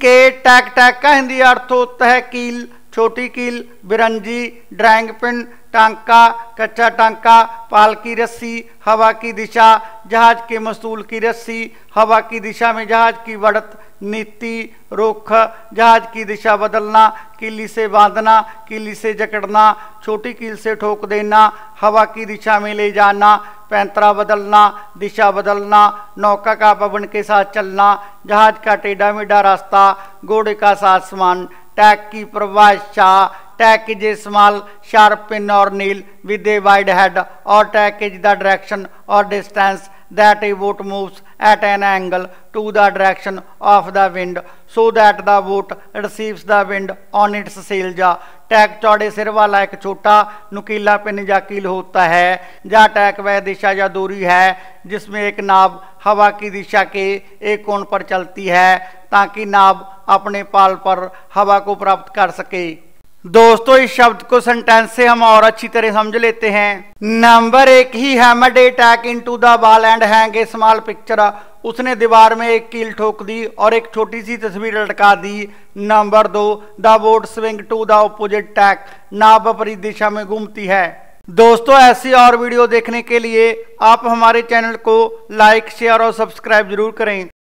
के टैक टैक का हिंदी अर्थ होता है कील, छोटी कील, बिरंजी, ड्राइंग पिन, टांका, कच्चा टांका, पाल की रस्सी, हवा की दिशा, जहाज के मस्तूल की रस्सी, हवा की दिशा में जहाज की बढ़त, नीति, रुख, जहाज की दिशा बदलना, कीली से बांधना, कीली से जकड़ना, छोटी कील से ठोक देना, हवा की दिशा में ले जाना, पैंतरा बदलना, दिशा बदलना, नौका का पवन के साथ चलना, जहाज का टेढ़ा मेढ़ा रास्ता, घोड़े का साथ समान, टैक की परिभाषा, tack is a small sharp pin और nail with a wide head और टैक इज द डायरेक्शन और distance that a boat moves at an angle to the direction of the wind so that the boat receives the wind on its sail जा। टैक चौड़े सिर वाला एक छोटा नुकीला pin या कील होता है। जा टैक वह दिशा या दूरी है जिसमें एक नाव हवा की दिशा के एक कोण पर चलती है ताकि नाव अपने पाल पर हवा को प्राप्त कर सके। दोस्तों इस शब्द को सेंटेंस से हम और अच्छी तरह समझ लेते हैं। Number 1 he hammered a tack into the wall and hang a small picture. उसने दीवार में एक कील ठोक दी और एक छोटी सी तस्वीर लटका दी। Number 2 the boat swing to the opposite tack. नाव विपरीत दिशा में घूमती है। दोस्तों ऐसी और वीडियो देखने के लिए आप हमारे चैनल को लाइक, शेयर और सब्सक्राइब जरूर करें।